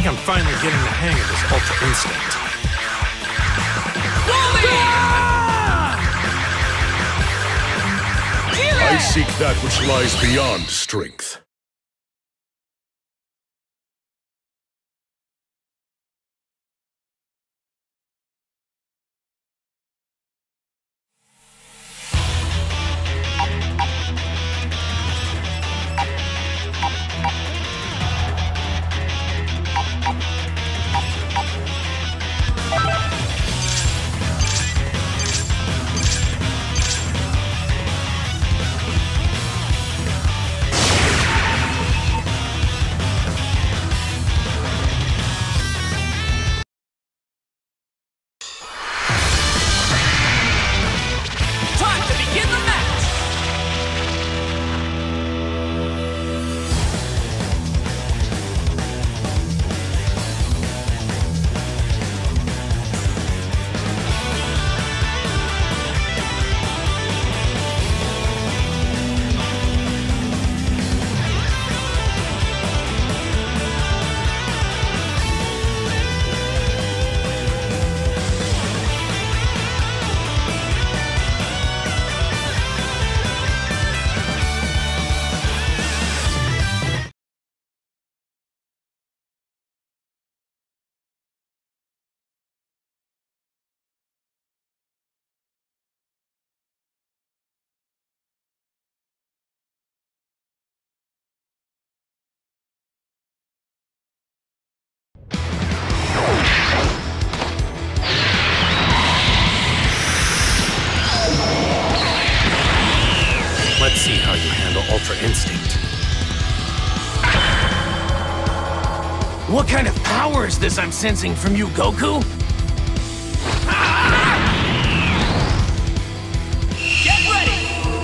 think I'm finally getting the hang of this Ultra Instinct. I seek that which lies beyond strength. Let's see how you handle Ultra Instinct. What kind of power is this I'm sensing from you, Goku? Get ready!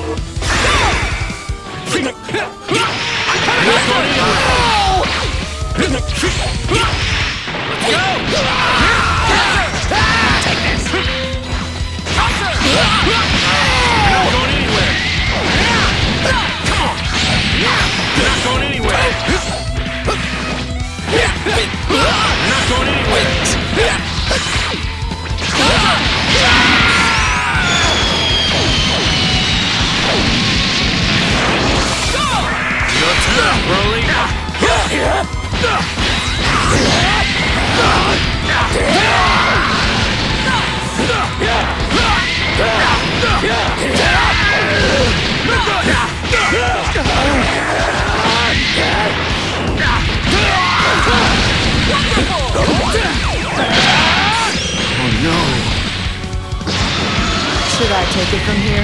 Should I take it from here?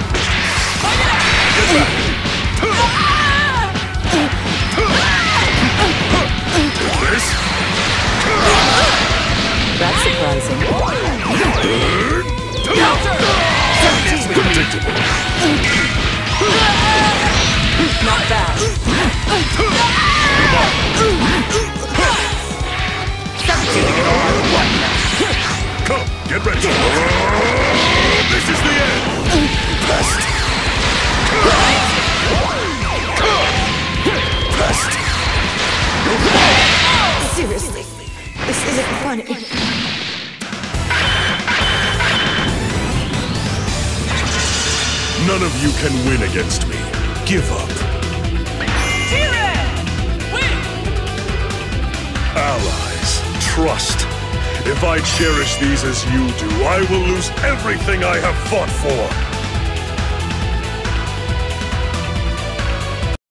That's surprising. Not bad. Come, get ready. This is the end. Best. Best. Seriously, this isn't funny. None of you can win against me. Give up. Allies, trust. If I cherish these as you do, I will lose everything I have fought for.